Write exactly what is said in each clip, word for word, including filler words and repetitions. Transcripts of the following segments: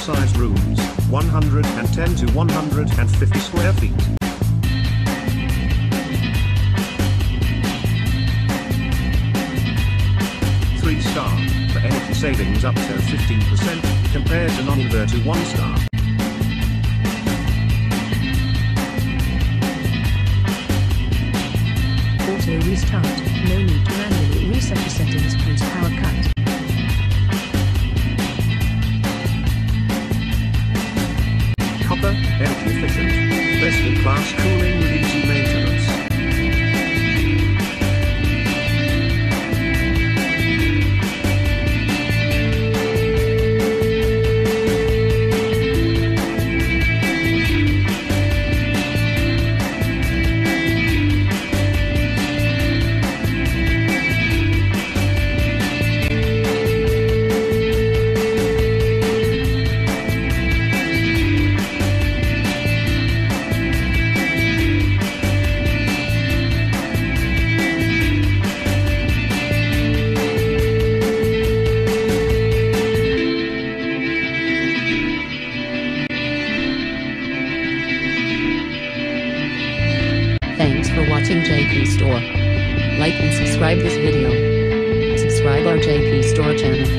size rooms, one hundred ten to one hundred fifty square feet. three star, for energy savings up to fifteen percent, compared to non-inverter one star. Auto restart, no need to manually reset the settings post power cut. Copper, energy efficient, best in class cooling with easy maintenance. Thanks for watching J P Store. Like and subscribe this video. Subscribe our J P Store channel.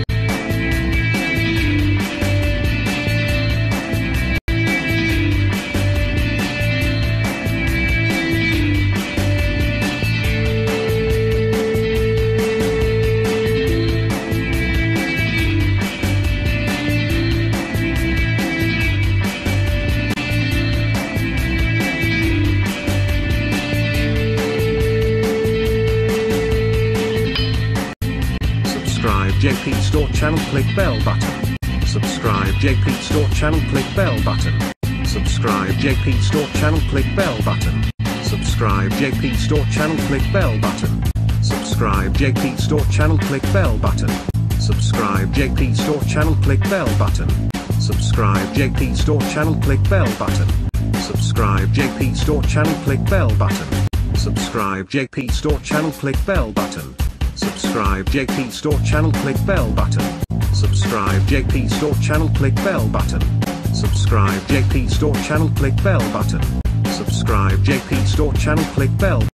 Subscribe J P Store channel, click bell button. Subscribe J P Store channel, click bell button. Subscribe J P Store channel, click bell button. Subscribe J P Store channel, click bell button. Subscribe J P Store channel, click bell button. Subscribe J P Store channel, click bell button. Subscribe J P Store channel, click bell button. Subscribe J P Store channel, click bell button. Subscribe J P Store channel, click bell button. Subscribe J P Store channel, click bell button. Subscribe J P Store channel, click bell button. Subscribe J P Store channel, click bell button. Subscribe J P Store channel, click bell